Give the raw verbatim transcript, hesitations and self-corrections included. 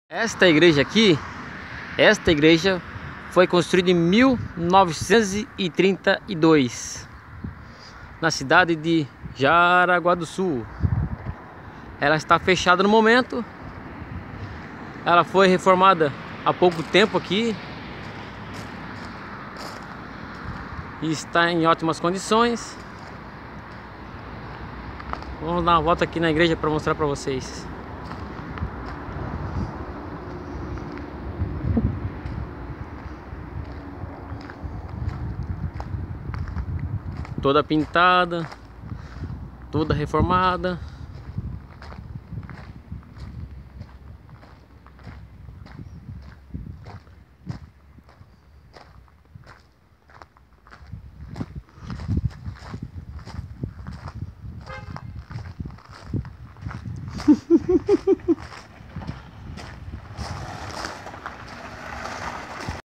Esta igreja aqui, esta igreja foi construída em mil novecentos e trinta e dois, na cidade de Jaraguá do Sul. Ela está fechada no momento. Ela foi reformada há pouco tempo aqui e está em ótimas condições. Vamos dar uma volta aqui na igreja para mostrar para vocês. Toda pintada, toda reformada.